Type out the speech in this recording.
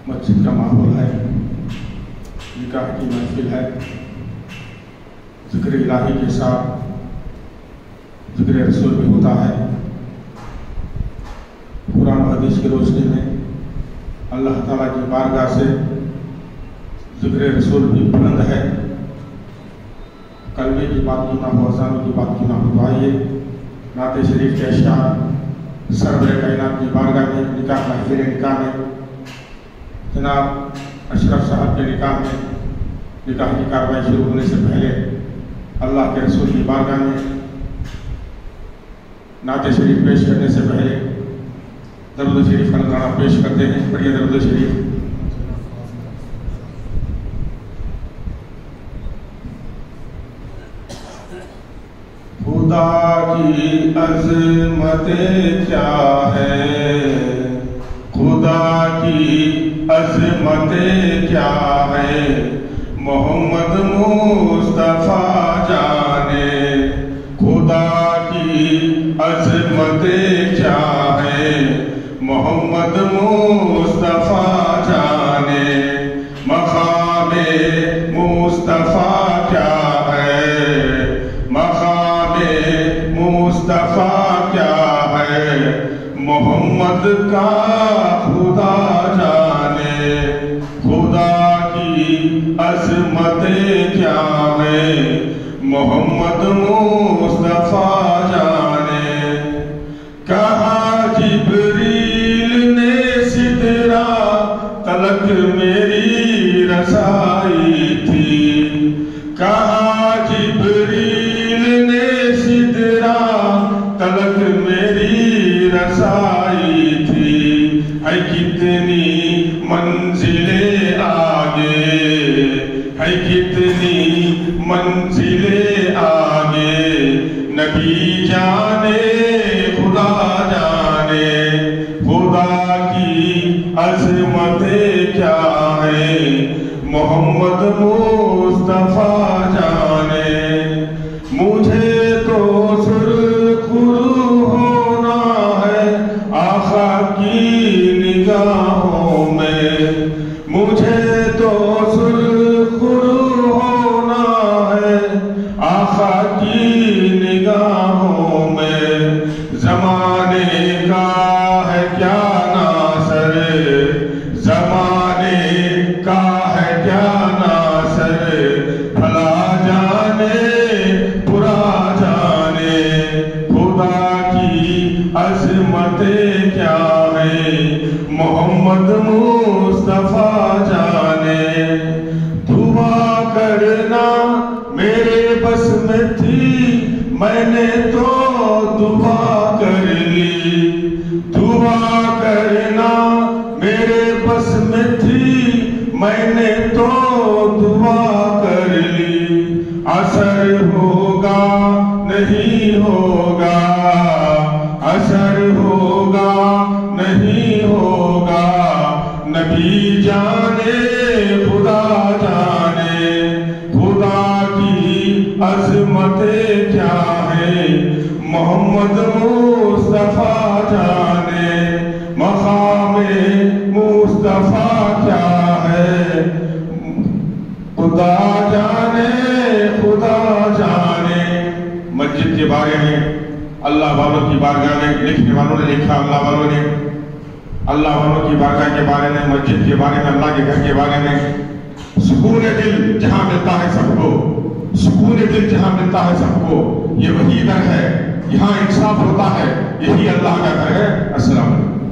مسجد کا ماحول ہے، نکاح کی محفل ہے، ذکر الہی کے ساتھ ذکر رسول بھی ہوتا ہے۔ قرآن و حدیث کی روشنی میں اللہ تعالیٰ کی بارگاہ سے ذکر رسول بھی بلند ہے۔ کلمے کی بات کی نہ ہو، اذان کی بات کی نہ ہو، تو آئیے نعت شریف کے اشعار سرور کائنات کی بارگاہ میں نکاح محفل نکاح میں جناب اشرف صاحب کے نکاح میں نکاح کی کارروائی شروع ہونے سے پہلے اللہ کے رسول کی بارگاہ میں نعت شریف پیش کرنے سے پہلے درود شریف کا نذرانہ پیش کرتے ہیں۔ پڑھیے درود شریف۔ خدا کی عظمت کیا ہے، خدا کی عظمت کیا ہے، محمد مصطفیٰ جانے۔ خدا کی عظمت کیا ہے، محمد مصطفیٰ جانے۔ مقام مصطفیٰ کیا ہے، مقام مصطفیٰ کیا ہے، محمد کا خدا جانے۔ خدا کی عظمت کیا ہے، محمد مصطفیٰ جانے۔ کہا جبریل نے سدرہ تلک میری رسائی تھی، کہا جبریل نے سدرہ تلک میری رسائی تھی۔ ہے کتنی منزلیں آگے، ہے کتنی منزلیں آگے، نبی جانے خدا جانے۔ خدا کی عظمت کیا ہے، محمد مصطفیٰ جانے۔ مجھے تو سرخرو ہونا ہے آقا کی نگاہوں میں، مجھے تو سرخرو ہونا ہے آقا کی نگاہوں میں۔ زمانے کا ہے کیا ناصر، زمانے کا ہے کیا ناصر، بھلا جانے برا جانے۔ خدا کی عظمت کیا ہے، محمد مصطفیٰ جانے۔ دعا کرنا میرے بس میں تھی، میں نے تو دعا کر لی۔ دعا کرنا میرے بس میں تھی، میں نے تو دعا کر لی۔ اثر ہوگا نہیں ہوگا، اثر ہوگا نہیں ہوگا، نبی جانے خدا جانے۔ خدا کی عظمت کیا ہے، محمد مصطفیٰ جانے۔ مقام مصطفیٰ کیا ہے، خدا جانے خدا جانے۔ مسجد کے بارے میں اللہ والوں کی بارگاہ میں لکھنے والوں نے لکھا، اللہ والوں کی بارگاہ کے بارے میں، مسجد کے بارے میں، اللہ کے گھر کے بارے میں، سکون دل جہاں ملتا ہے سب کو، سکون دل جہاں ملتا ہے سب کو، یہ وہی در ہے، یہاں انصاف ہوتا ہے، یہی اللہ کا گھر ہے۔ السلام علیکم۔